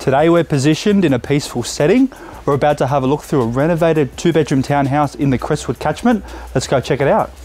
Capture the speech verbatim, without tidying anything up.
Today we're positioned in a peaceful setting. We're about to have a look through a renovated two bedroom townhouse in the Crestwood catchment. Let's go check it out.